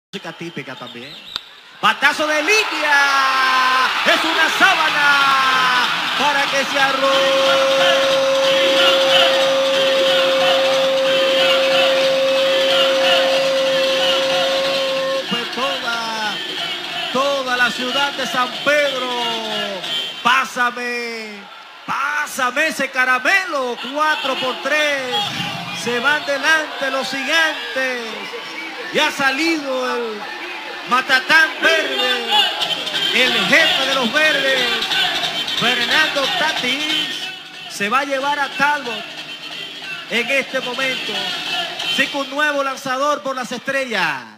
Música típica también. Batazo de línea. Es una sábana para que se arrope toda la ciudad de San Pedro. Pásame ese caramelo. 4-3. Se van delante los gigantes. Y ha salido el Matatán verde, el jefe de los verdes, Fernando Tatis. Se va a llevar a Talbot en este momento. Sí, con un nuevo lanzador por las estrellas.